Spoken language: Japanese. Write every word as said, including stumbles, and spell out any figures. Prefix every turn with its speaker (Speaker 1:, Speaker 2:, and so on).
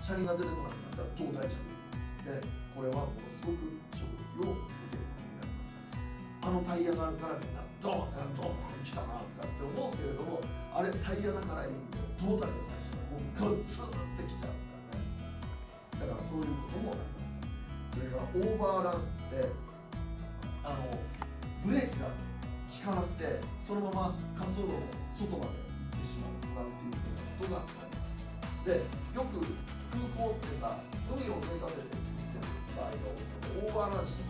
Speaker 1: 車輪が出てこなくなったら胴体着陸で、これはものすごく衝撃を受けることになります。あのタイヤがあるからみんなドーンドーン来たなとかって思うけれども、あれタイヤだからいいんだよ、胴体の話がもうガッツンってきちゃうからね。だからそういうこともあります。それからオーバーランつってあのブレーキが効かなくてそのまま滑走路の外まで行ってしまうなんていうふうなことがあります。でよく空港ってさ、海を埋め立てて作ってる場合が多いので、オーバーランし